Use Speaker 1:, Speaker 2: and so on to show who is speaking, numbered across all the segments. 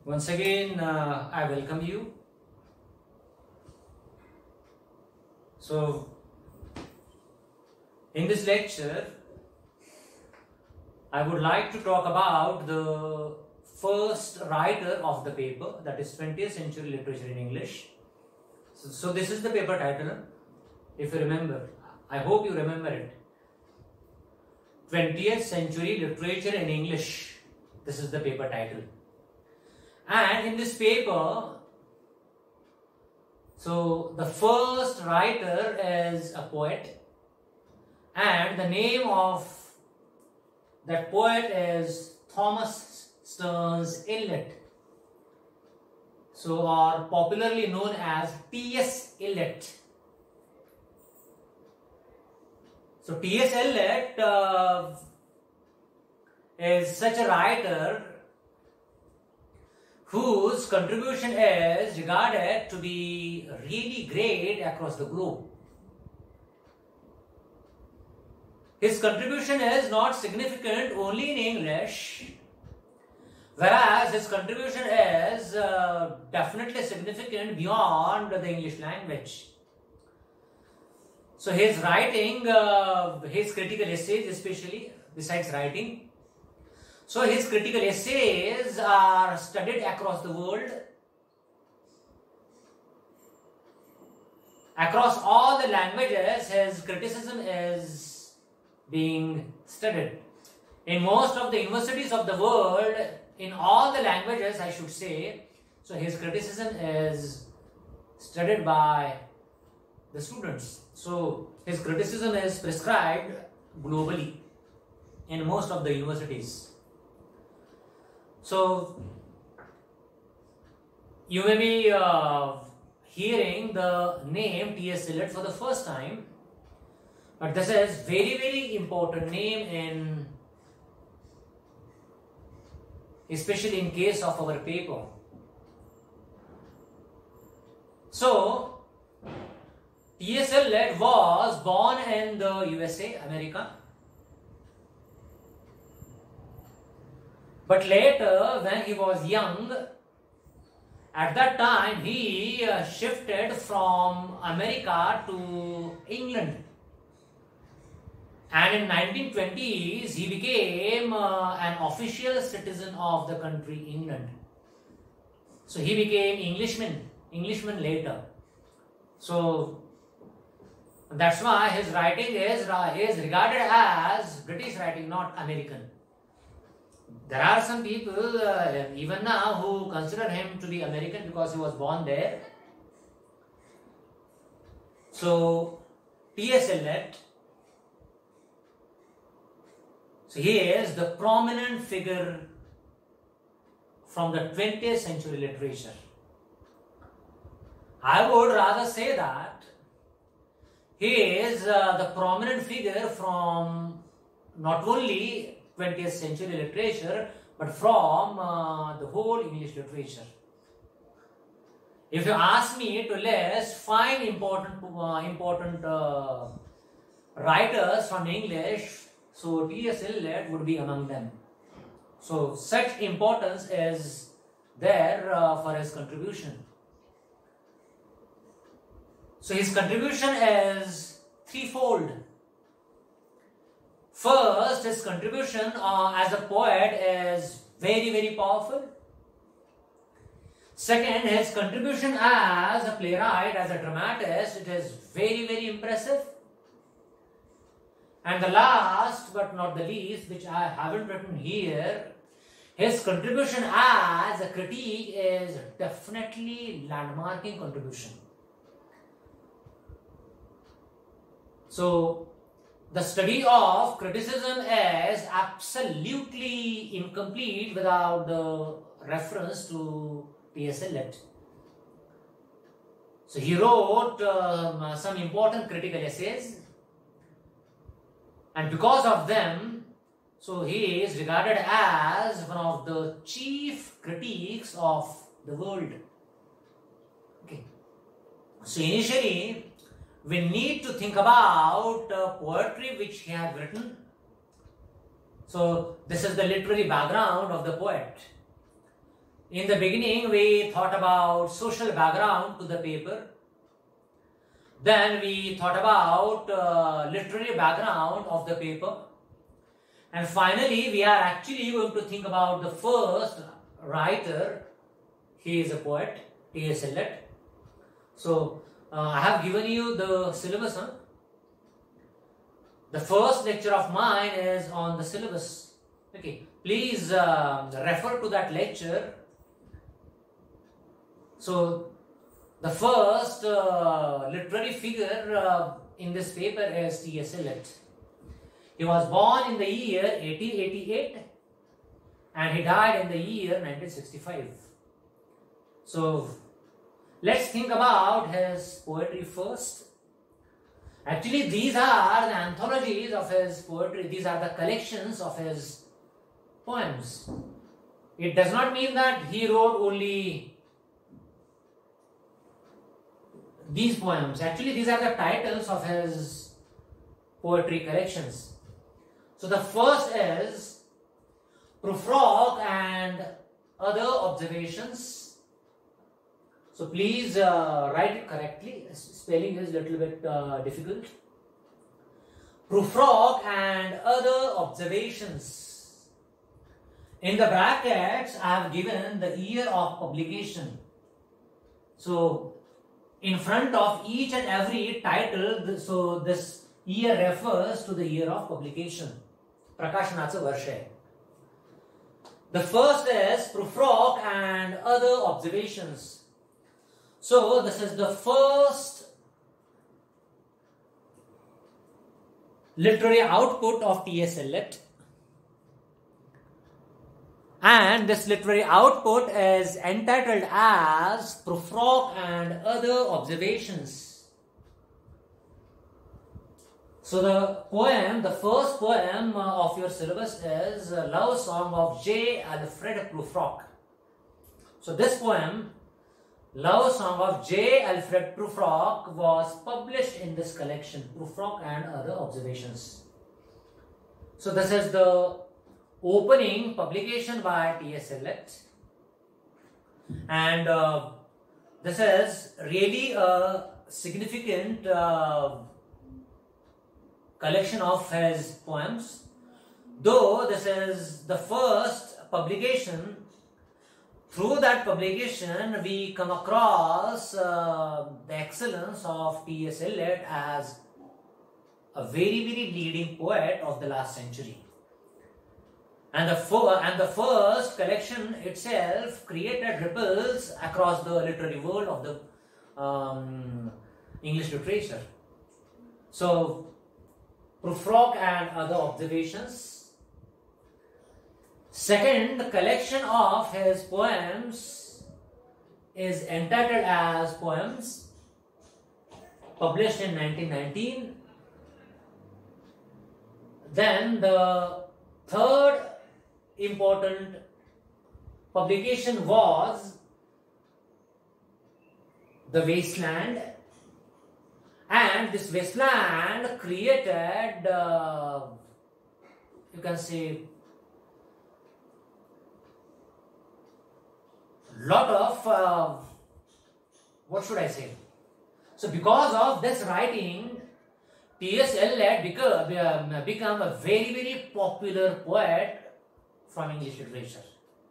Speaker 1: Once again, I welcome you. So, in this lecture, I would like to talk about the first writer of the paper, that is 20th century literature in English. So this is the paper title, if you remember. I hope you remember it. 20th century literature in English. This is the paper title. And in this paper, so the first writer is a poet, and the name of that poet is Thomas Stearns Eliot. So, or popularly known as T.S. Eliot. So, T.S. Eliot is such a writer whose contribution is regarded to be really great across the globe. His contribution is not significant only in English, whereas his contribution is definitely significant beyond the English language. So his writing, his critical essays especially, besides writing, so his critical essays are studied across the world. Across all the languages, his criticism is being studied. In most of the universities of the world, in all the languages I should say, so his criticism is studied by the students. So his criticism is prescribed globally in most of the universities. So, you may be hearing the name T.S. Eliot for the first time, but this is very important name in, especially in case of our paper. So, T.S. Eliot was born in the USA, America. But later, when he was young, at that time he shifted from America to England. And in 1920s, he became an official citizen of the country England. So he became Englishman later. So that's why his writing is regarded as British writing, not American. There are some people even now who consider him to be American because he was born there. So, T.S. Eliot, so he is the prominent figure from the 20th century literature. I would rather say that he is the prominent figure from not only 20th century literature, but from the whole English literature. If you ask me to list 5 important writers from English, so T.S. Eliot would be among them. So such importance is there for his contribution. So his contribution is threefold. First, his contribution as a poet is very powerful. Second, his contribution as a playwright, as a dramatist, it is very impressive. And the last but not the least, which I haven't written here, his contribution as a critique is definitely landmarking contribution. So, the study of criticism is absolutely incomplete without the reference to T.S. Eliot. So he wrote some important critical essays, and because of them, so he is regarded as one of the chief critiques of the world. Okay. So initially, we need to think about poetry which he had written. So this is the literary background of the poet. In the beginning, we thought about social background to the paper. Then we thought about literary background of the paper. And finally, we are actually going to think about the first writer. He is a poet, T.S. Eliot. So, I have given you the syllabus. The first lecture of mine is on the syllabus. Okay, please refer to that lecture. So, the first literary figure in this paper is T.S. Eliot. He was born in the year 1888 and he died in the year 1965. So, let's think about his poetry first. Actually, these are the anthologies of his poetry. These are the collections of his poems. It does not mean that he wrote only these poems. Actually, these are the titles of his poetry collections. So, the first is Prufrock and Other Observations. So, please write it correctly. Spelling is a little bit difficult. Prufrock and Other Observations. In the brackets, I have given the year of publication. So, in front of each and every title, so this year refers to the year of publication. Prakashanacha Varsha. The first is Prufrock and Other Observations. So, this is the first literary output of T.S. Eliot. And this literary output is entitled as Prufrock and Other Observations. So the first poem of your syllabus is Love Song of J. Alfred Prufrock. So this poem, Love Song of J. Alfred Prufrock, was published in this collection, Prufrock and Other Observations. So this is the opening publication by T.S. Eliot. And this is really a significant collection of his poems. Though this is the first publication, through that publication we come across the excellence of T.S. Eliot as a very, very leading poet of the last century. And the first collection itself created ripples across the literary world of the English literature. So, Prufrock and Other Observations. Second collection of his poems is entitled as Poems, published in 1919. Then the third important publication was The Wasteland. And this wasteland created, you can say, lot of, what should I say? So because of this writing, T.S. Eliot became a very, very popular poet from English literature.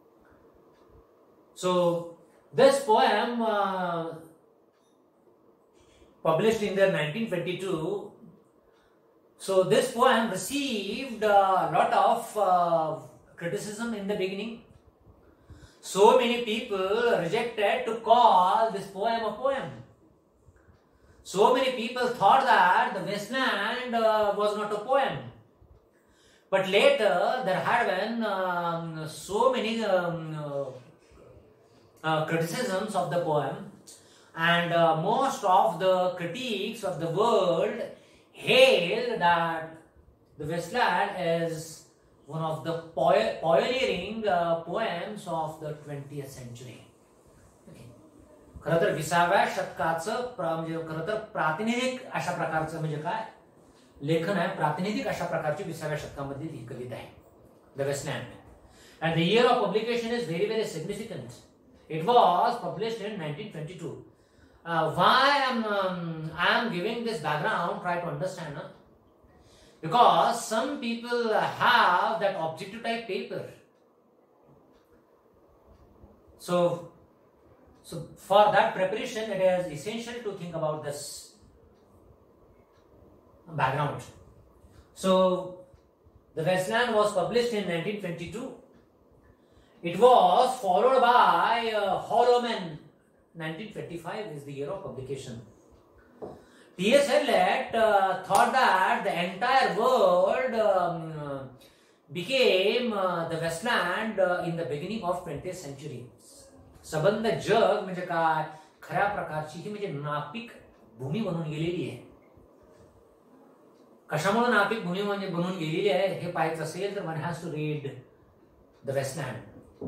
Speaker 1: So this poem published in the 1922. So this poem received a lot of criticism in the beginning. So many people rejected to call this poem a poem. So many people thought that The Wasteland was not a poem. But later there had been so many criticisms of the poem. And most of the critiques of the world hailed that The Wasteland is one of the pioneering poems of the 20th century. खरं तर 20व्या शतकाचं म्हणजे खरं तर प्रातिनिधिक अशा प्रकारचं म्हणजे काय लेखन आहे, प्रातिनिधिक अशा प्रकारची 20व्या शतकामध्ये ही कविता आहे, the Waste Land. And the year of publication is very, very significant. It was published in 1922. Why I am giving this background, try to understand. Because some people have that objective type paper. So for that preparation, it is essential to think about this background. So the Westland was published in 1922. It was followed by Holloman. 1925 is the year of publication. T.S. Eliot thought that the entire world became the Westland in the beginning of 20th century. सबंध जग म्हणजे काय खऱ्या प्रकारची ही म्हणजे नापिक भूमी बनून गेलेली आहे. कशामुळे नापिक भूमी म्हणजे बनून गेलेली आहे हे पाहायचं असेल तर one has to read the Westland.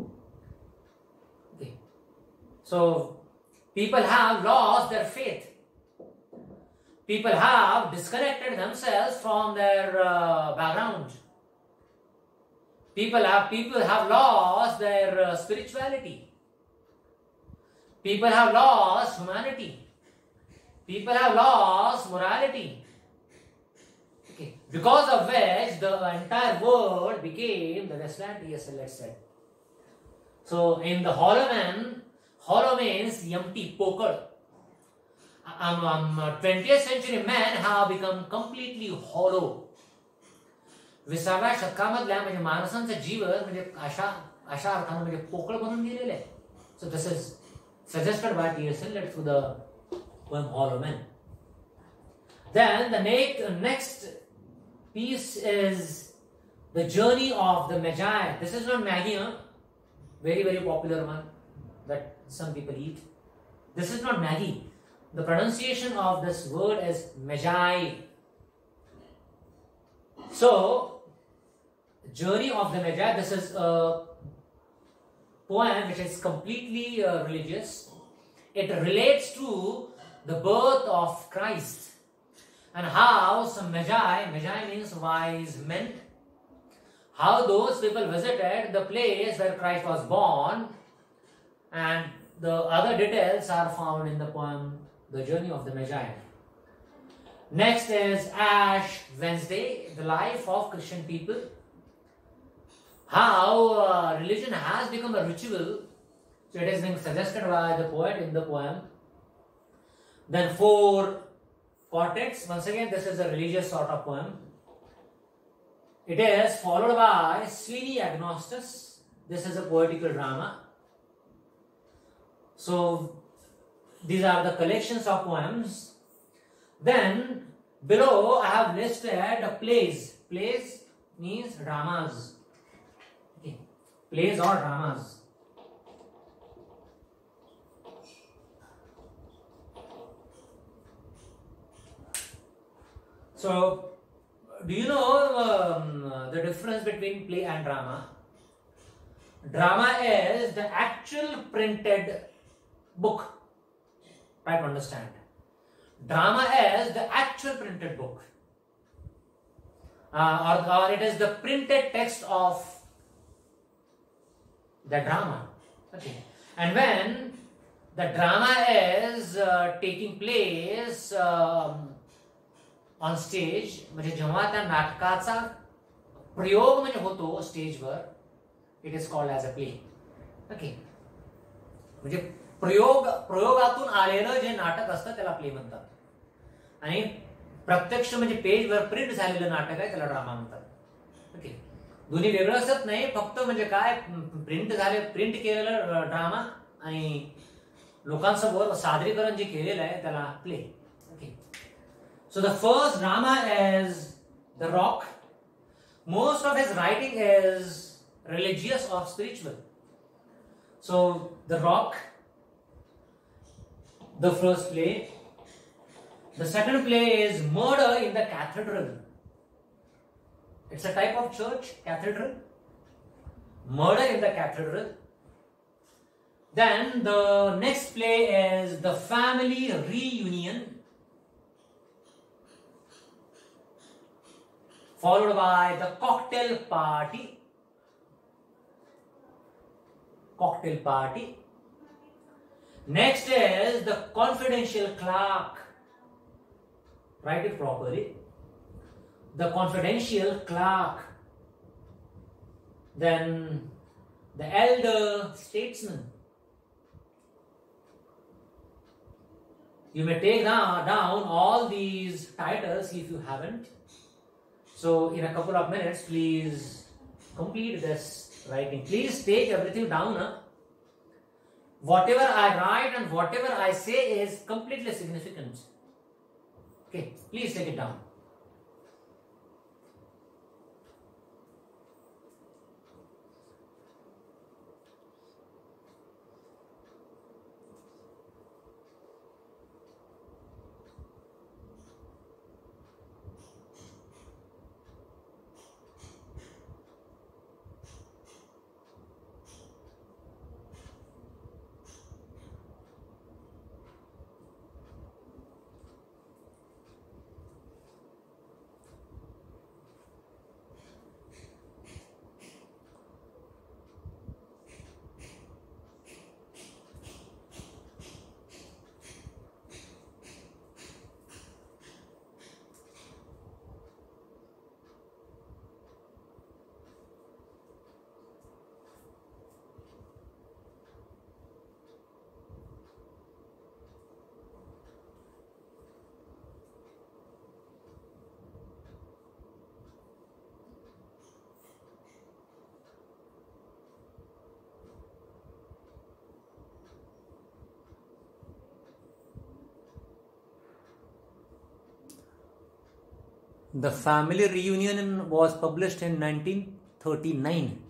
Speaker 1: Okay. So people have lost their faith. People have disconnected themselves from their background. People have lost their spirituality. People have lost humanity. People have lost morality. Okay. Because of which the entire world became the Westland, T.S. Eliot said. So in the hollow means empty, poker. 20th century men have become completely hollow. 20व्या शतकामधल्या म्हणजे माणसांचं जीवन म्हणजे अशा अर्थाने म्हणजे पोकळ बनून गेलेलं आहे. So this is suggested by T.S. Eliot through the poem Hollow Men. Then the next piece is the journey of the Magi. This is not Maggie, very very popular one that some people eat. This is not Maggie. The pronunciation of this word is Magi. So, Journey of the Magi, this is a poem which is completely religious. It relates to the birth of Christ and how some Magi means wise men, how those people visited the place where Christ was born, and the other details are found in the poem The Journey of the Magi. Next is Ash Wednesday, the life of Christian people. How religion has become a ritual. So it is being suggested by the poet in the poem. Then 4 quartets. Once again, this is a religious sort of poem. It is followed by Sweeney Agnostus. This is a poetical drama. So these are the collections of poems. Then below I have listed plays. Plays means dramas. Okay. Plays or dramas. So do you know the difference between play and drama? Drama is the actual printed book. Try to understand. Drama is the actual printed book. Or it is the printed text of the drama. Okay. And when the drama is taking place on stage, म्हणजे जेव्हा त्या नाटकाचा प्रयोग म्हणजे होतो स्टेजवर, it is called as a play. Okay. म्हणजे प्रयोगातून आलेलं जे नाटक असतं त्याला प्ले म्हणतात. आणि प्रत्यक्ष म्हणजे पेजवर प्रिंट झालेलं नाटक आहे त्याला ड्रामा म्हणतात. ओके. दोन्ही वेगळं असत नाही, फक्त म्हणजे काय प्रिंट केलेलं ड्रामा आणि लोकांसमोर सादरीकरण जे केलेलं आहे त्याला play. Okay. So the first drama is the Rock. Most of his writing is religious or spiritual. So the rock, the first play. The second play is Murder in the Cathedral. It's a type of church, cathedral. Murder in the Cathedral. Then the next play is The Family Reunion, followed by The Cocktail Party. Next is the confidential clerk. Write it properly. The confidential clerk. Then the elder statesman. You may take down all these titles if you haven't. So in a couple of minutes, please complete this writing. Please take everything down. Whatever I write and whatever I say is completely significant. Okay, please take it down. The Family Reunion was published in 1939.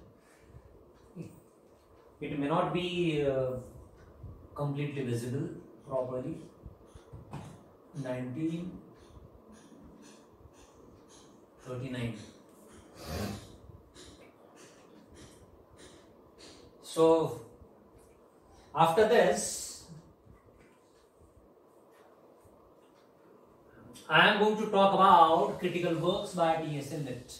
Speaker 1: It may not be completely visible properly. 1939. So, after this, I am going to talk about critical works by T.S. Eliot.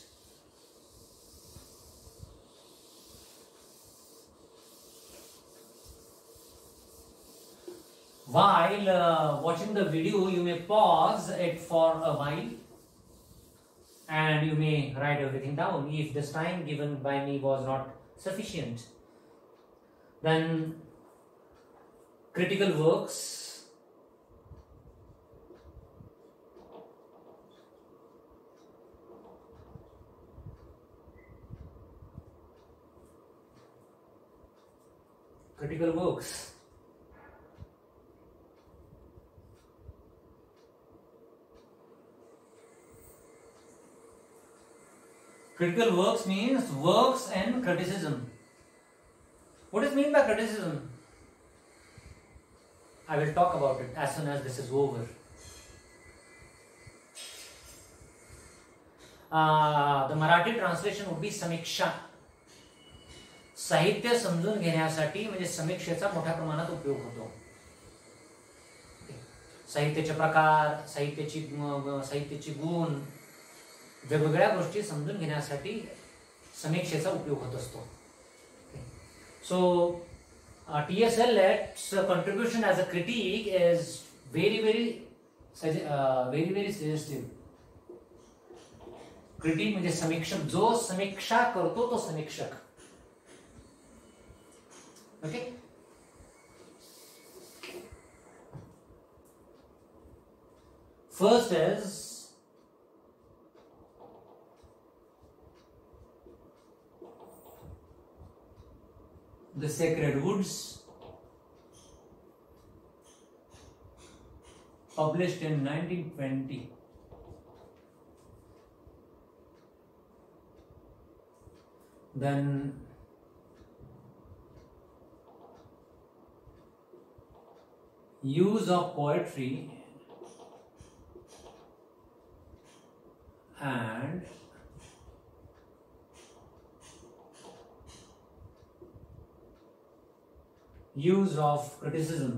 Speaker 1: While watching the video, you may pause it for a while and you may write everything down if this time given by me was not sufficient. Then critical works. Critical works. Critical works means works and criticism. What is meant by criticism? I will talk about it as soon as this is over. The Marathi translation would be Samiksha. साहित्य समजून घेण्यासाठी म्हणजे समीक्षेचा मोठ्या प्रमाणात उपयोग होतो. साहित्याचे प्रकार, साहित्याची गुण, वेगवेगळ्या गोष्टी समजून घेण्यासाठी समीक्षेचा उपयोग होत असतो. So T.S. Eliot's contribution as a critique is very suggestive. Critic म्हणजे समीक्षक, जो समीक्षा करतो तो समीक्षक. Okay. First is The Sacred Woods, published in 1920. Then Use of Poetry and Use of Criticism.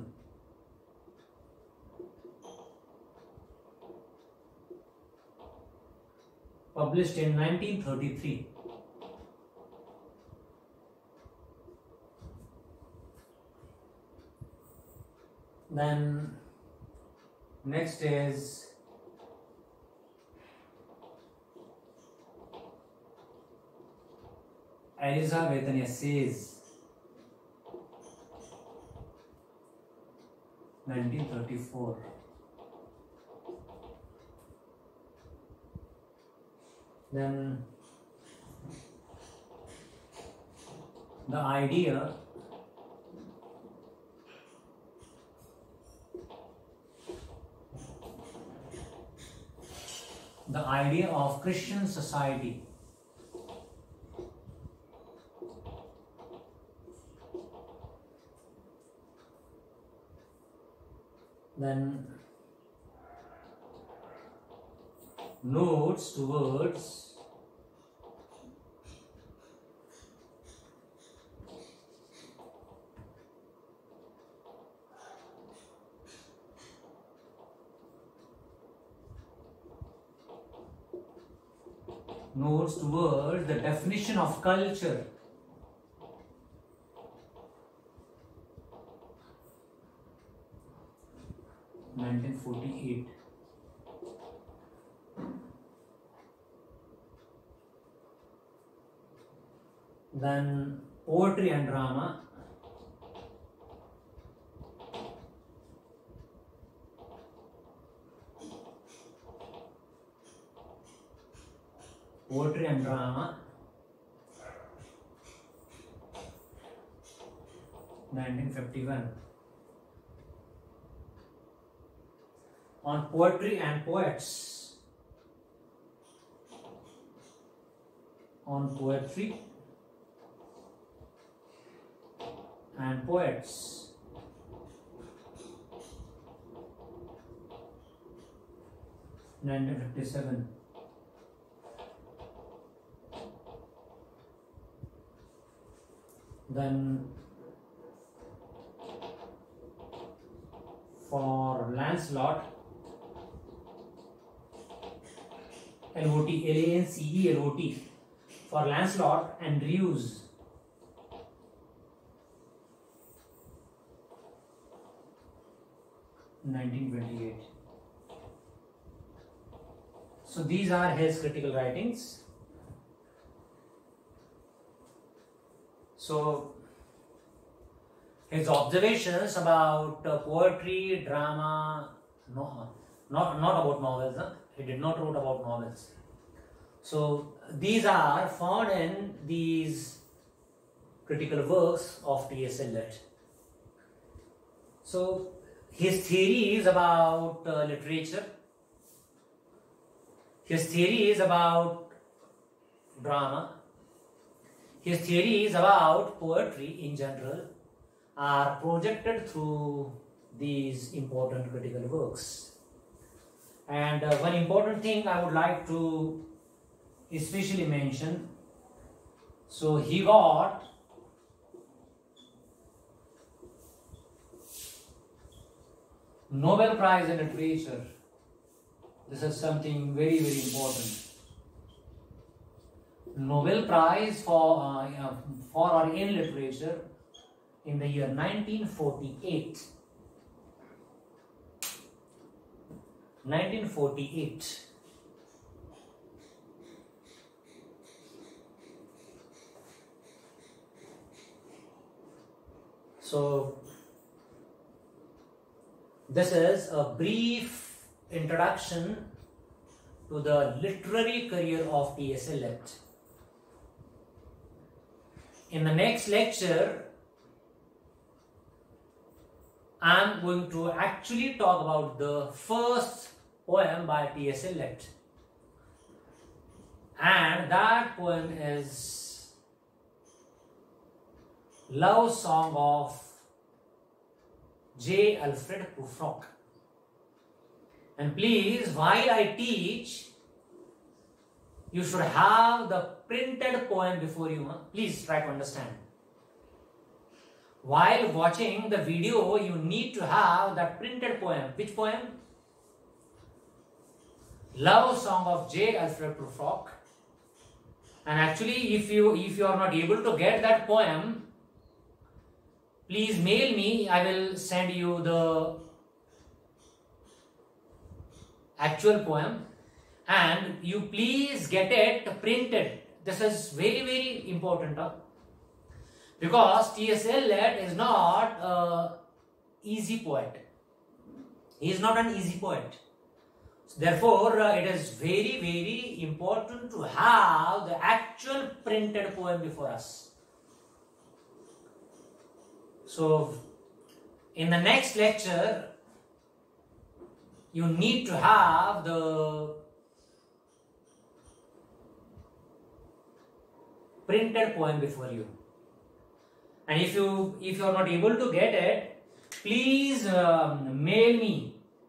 Speaker 1: Published in 1933. Then next is Elizabethan essays, 1934. Then the idea of Christian society, then notes towards the definition of culture, (1948). Then poetry and drama, poetry and drama, 1951. On poetry and poets, on poetry and poets, 1957. Then for Lancelot, L-O-T, L-A-N-C-E-L-O-T, for Lancelot Andrewes, 1928. So these are his critical writings. So his observations about poetry, drama, not about novels. He did not write about novels. So these are found in these critical works of T.S. Eliot. So his theories about literature, his theories about drama, his theories about poetry in general are projected through these important critical works. And one important thing I would like to especially mention, so he got Nobel Prize in Literature. This is something very, very important. Nobel Prize for or in literature in the year 1948. 1948. So this is a brief introduction to the literary career of T.S. Eliot. In the next lecture, I am going to actually talk about the first poem by T.S. Eliot, and that poem is Love Song of J. Alfred Prufrock. And please, while I teach, you should have the printed poem before you. Please try to understand. While watching the video, you need to have that printed poem. Which poem? Love Song of J. Alfred Prufrock. And actually, if you are not able to get that poem, please mail me. I will send you the actual poem, and you please get it printed. This is very, very important, because T.S. Eliot is not an easy poet. He is not an easy poet. Therefore, it is very, very important to have the actual printed poem before us. So, in the next lecture, you need to have the printed poem before you. And if you are not able to get it, please mail me.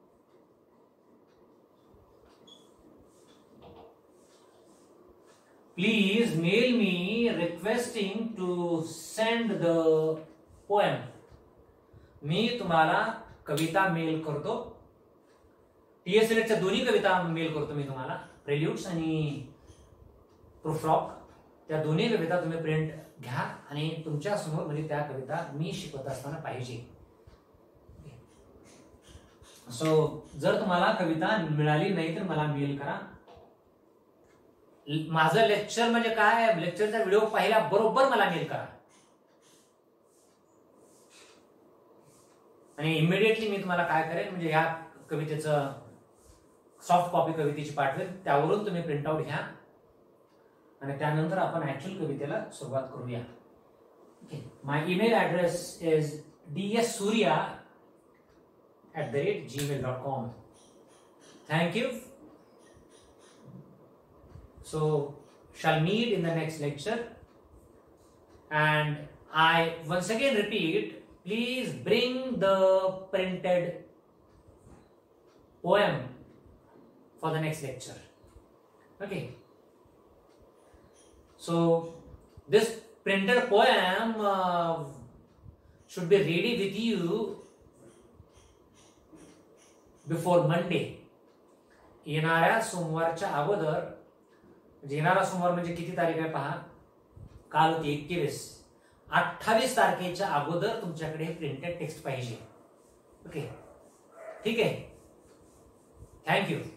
Speaker 1: Please mail me requesting to send the poem. मी तुम्हाला कविता mail करतो. TS एलियटच्या दोन्ही कविता mail करतो मी तुम्हाला, प्रेल्यूड्स आणि proof rock. त्या दोन्ही कविता तुम्ही print घ्या आणि तुमच्या समोर म्हणजे त्या कविता मी शिकवत असताना पाहिजे. सो जर तुम्हाला कविता मिळाली नाही तर मला मेल करा. माझं लेक्चर म्हणजे काय, लेक्चरचा व्हिडिओ पाहिला बरोबर मला मेल करा आणि इमिडिएटली मी तुम्हाला काय करेन म्हणजे ह्या कवितेचं सॉफ्ट कॉपी कवितेची पाठवेल, त्यावरून तुम्ही प्रिंटआउट घ्या आणि त्यानंतर आपण ऍक्च्युअल कवितेला सुरुवात करूया. Okay, my email address is dssurya@gmail.com. Thank you. So, shall meet in the next lecture. And I once again repeat, please bring the printed poem for the next lecture. Okay. So, this printed poem should be ready with you before Monday. येणाऱ्या सोमवारच्या अगोदर, येणारा सोमवार म्हणजे किती तारीख आहे पहा, काल होती 21, 28 तारखेच्या अगोदर तुमच्याकडे प्रिंटेड टेक्स्ट पाहिजे. ओके, ठीक आहे. थँक्यू.